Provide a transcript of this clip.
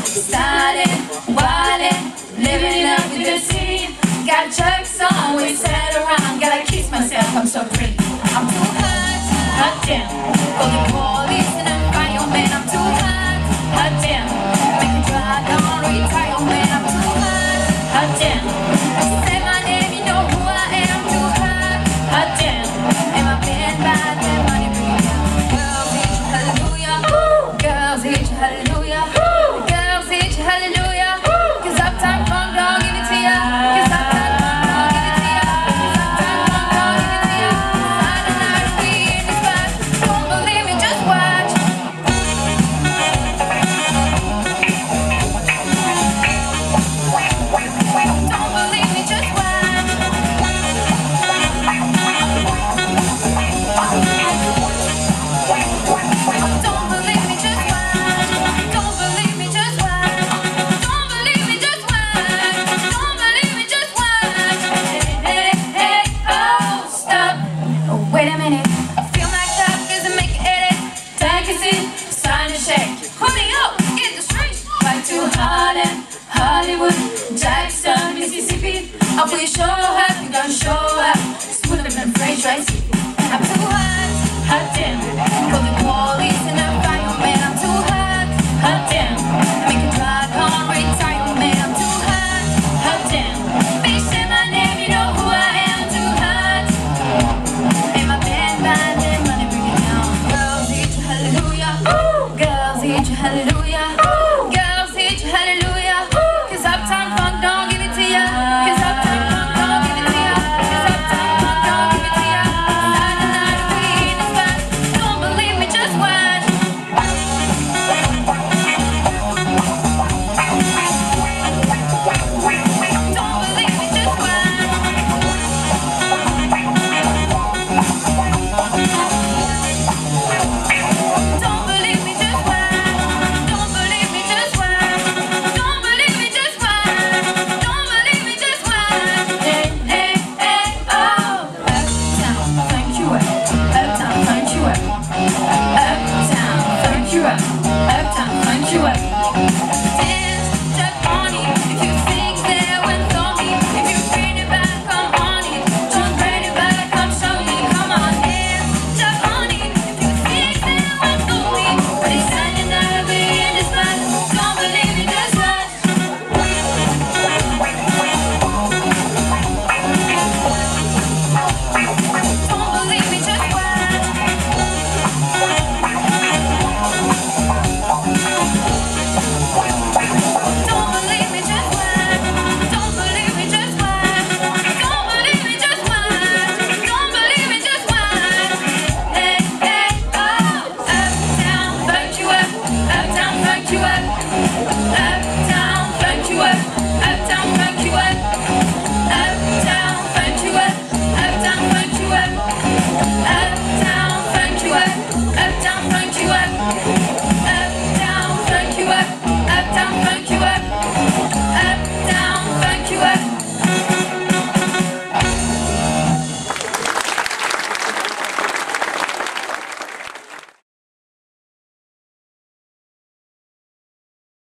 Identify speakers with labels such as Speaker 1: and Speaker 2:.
Speaker 1: Starting, wildin', living up with the scene. Got jokes on, we sat around. Gotta kiss myself, I'm so free. I'm too hot damn. Call the police and I'm fireman. I'm too hot damn. Make a drive, don't retire, man. I'm too hot damn. Say my name, you know who I am. I'm too hot damn. And my band bad, that money bring it down. Girls hit you, hallelujah. Girls hit you, hallelujah. Girls hit you, hallelujah. Cause uptime funk, don't give it to ya. Cause uptime funk, don't give it to ya. Cause uptime funk, don't give it to ya. Friday night, we in the spot. Don't believe me, just watch. Don't believe me, just watch. Don't believe me, just watch. Don't believe me, just watch. Don't believe me, just watch. Don't believe me, just watch. Hey, hey, oh, stop. Oh, wait a minute. I feel like up, cause I make it edit. Take a seat, sign and shake. Put me up in the street. Back to Harlem, Hollywood, Jackson, Mississippi. I will show up, you gon' show up. Smooth up and fresh, right? I'm too hot damn.